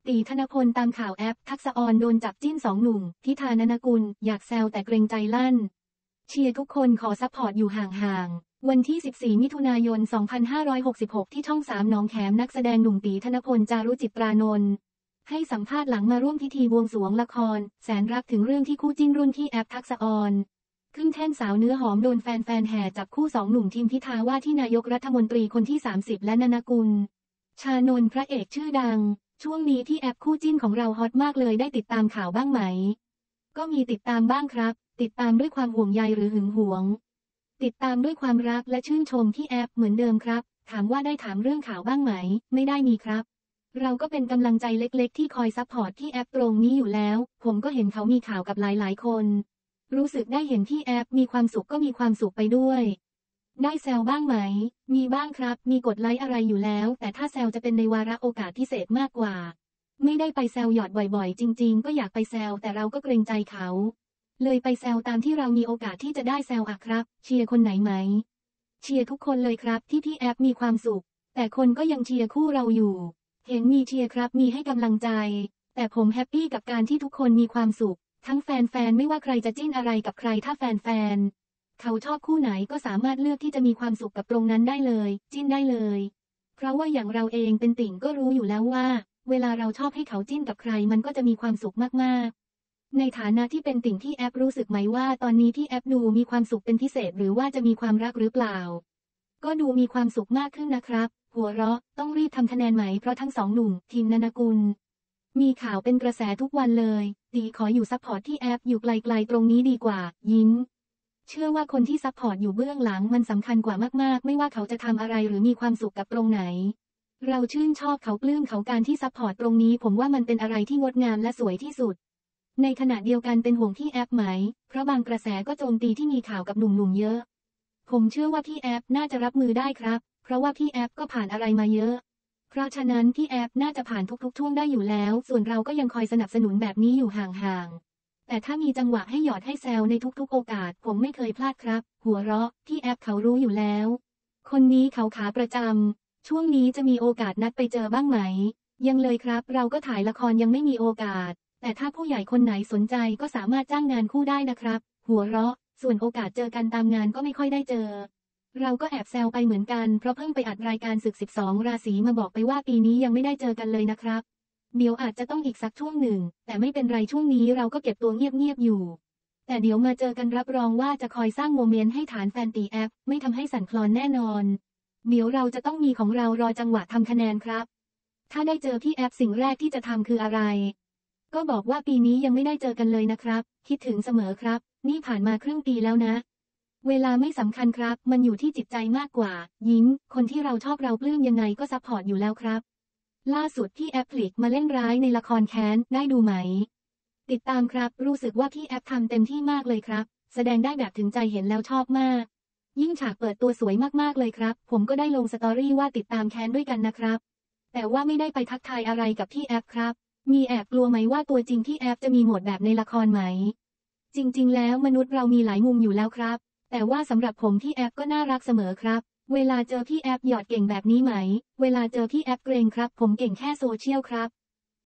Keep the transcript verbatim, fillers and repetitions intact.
ตีธนพลตามข่าวแอปทักษะออนโดนจับจิ้นสองหนุ่มพิธานนกุลอยากแซวแต่เกรงใจลั่นเชียร์ทุกคนขอซัพพอร์ตอยู่ห่างๆวันที่สิบสี่มิถุนายนสองพันห้าร้อยหกสิบหกที่ช่องสามหนองแขมนักแสดงหนุ่มตีธนพลจารุจิตรานนท์ให้สัมภาษณ์หลังมาร่วมพิธีบวงสรวงละครแสนรักถึงเรื่องที่คู่จิ้นรุ่นที่แอปทักษะออนขึ้นแท่นสาวเนื้อหอมโดนแฟนๆแห่จับคู่สองหนุ่มทีมพิธาว่าที่นายกรัฐมนตรีคนที่สามสิบและนนกุลชานนท์พระเอกชื่อดังช่วงนี้ที่แอปคู่จิ้นของเราฮอตมากเลยได้ติดตามข่าวบ้างไหมก็มีติดตามบ้างครับติดตามด้วยความห่วงใยหรือหึงหวงติดตามด้วยความรักและชื่นชมที่แอปเหมือนเดิมครับถามว่าได้ถามเรื่องข่าวบ้างไหมไม่ได้มีครับเราก็เป็นกำลังใจเล็กๆที่คอยซัพพอร์ตที่แอปตรงนี้อยู่แล้วผมก็เห็นเขามีข่าวกับหลายๆคนรู้สึกได้เห็นที่แอปมีความสุขก็มีความสุขไปด้วยได้แซวบ้างไหมมีบ้างครับมีกดไลค์อะไรอยู่แล้วแต่ถ้าแซวจะเป็นในวาระโอกาสพิเศษมากกว่าไม่ได้ไปแซวหยอดบ่อยๆจริงๆก็อยากไปแซวแต่เราก็เกรงใจเขาเลยไปแซวตามที่เรามีโอกาสที่จะได้แซวอะครับเชียร์คนไหนไหมเชียร์ทุกคนเลยครับที่พี่แอปมีความสุขแต่คนก็ยังเชียร์คู่เราอยู่เห็นมีเชียร์ครับมีให้กำลังใจแต่ผมแฮปปี้กับการที่ทุกคนมีความสุขทั้งแฟนๆไม่ว่าใครจะจิ้นอะไรกับใครถ้าแฟนๆเขาชอบคู่ไหนก็สามารถเลือกที่จะมีความสุขกับตรงนั้นได้เลยจิ้นได้เลยเพราะว่าอย่างเราเองเป็นติ่งก็รู้อยู่แล้วว่าเวลาเราชอบให้เขาจิ้นกับใครมันก็จะมีความสุขมากๆในฐานะที่เป็นติ่งที่แอปรู้สึกไหมว่าตอนนี้ที่แอปดูมีความสุขเป็นพิเศษหรือว่าจะมีความรักหรือเปล่าก็ดูมีความสุขมากขึ้นนะครับหัวเราะต้องรีบทำคะแนนไหมเพราะทั้งสองหนุ่มทีมนนกุลมีข่าวเป็นกระแสทุกวันเลยตีขออยู่ซัพพอร์ตที่แอปอยู่ไกลๆตรงนี้ดีกว่ายิ้มเชื่อว่าคนที่ซัพพอร์ตอยู่เบื้องหลังมันสำคัญกว่ามากๆไม่ว่าเขาจะทำอะไรหรือมีความสุขกับตรงไหนเราชื่นชอบเขาปลื้มเขาการที่ซัพพอร์ตตรงนี้ผมว่ามันเป็นอะไรที่งดงามและสวยที่สุดในขณะเดียวกันเป็นห่วงที่แอปไหมเพราะบางกระแสก็โจมตีที่มีข่าวกับหนุ่มๆเยอะผมเชื่อว่าพี่แอปน่าจะรับมือได้ครับเพราะว่าพี่แอปก็ผ่านอะไรมาเยอะเพราะฉะนั้นพี่แอปน่าจะผ่านทุกๆช่วงได้อยู่แล้วส่วนเราก็ยังคอยสนับสนุนแบบนี้อยู่ห่างๆแต่ถ้ามีจังหวะให้หยอดให้แซวในทุกๆโอกาสผมไม่เคยพลาดครับหัวเราะพี่แอปเขารู้อยู่แล้วคนนี้เขาขาประจำช่วงนี้จะมีโอกาสนัดไปเจอบ้างไหมยังเลยครับเราก็ถ่ายละครยังไม่มีโอกาสแต่ถ้าผู้ใหญ่คนไหนสนใจก็สามารถจ้างงานคู่ได้นะครับหัวเราะส่วนโอกาสเจอกันตามงานก็ไม่ค่อยได้เจอเราก็แอบแซวไปเหมือนกันเพราะเพิ่งไปอัดรายการศึกสิบสองราศีมาบอกไปว่าปีนี้ยังไม่ได้เจอกันเลยนะครับเดี๋ยวอาจจะต้องอีกสักช่วงหนึ่งแต่ไม่เป็นไรช่วงนี้เราก็เก็บตัวเงียบๆอยู่แต่เดี๋ยวมาเจอกันรับรองว่าจะคอยสร้างโมเมนต์ให้ฐานแฟนตีแอปไม่ทำให้สั่นคลอนแน่นอนเดี๋ยวเราจะต้องมีของเรารอจังหวะทำคะแนนครับถ้าได้เจอพี่แอปสิ่งแรกที่จะทำคืออะไรก็บอกว่าปีนี้ยังไม่ได้เจอกันเลยนะครับคิดถึงเสมอครับนี่ผ่านมาครึ่งปีแล้วนะเวลาไม่สำคัญครับมันอยู่ที่จิตใจมากกว่ายิ้มคนที่เราชอบเราปลื้มยังไงก็ซัพพอร์ตอยู่แล้วครับล่าสุดที่แอปพลิกมาเล่นร้ายในละครแค้นได้ดูไหมติดตามครับรู้สึกว่าพี่แอปทำเต็มที่มากเลยครับแสดงได้แบบถึงใจเห็นแล้วชอบมากยิ่งฉากเปิดตัวสวยมากๆเลยครับผมก็ได้ลงสตอรี่ว่าติดตามแค้นด้วยกันนะครับแต่ว่าไม่ได้ไปทักทายอะไรกับพี่แอปครับมีแอบกลัวไหมว่าตัวจริงพี่แอปจะมีโหมดแบบในละครไหมจริงๆแล้วมนุษย์เรามีหลายมุมอยู่แล้วครับแต่ว่าสำหรับผมพี่แอปก็น่ารักเสมอครับเวลาเจอพี่แอปหยอดเก่งแบบนี้ไหมเวลาเจอพี่แอปเกรงครับผมเก่งแค่โซเชียลครับ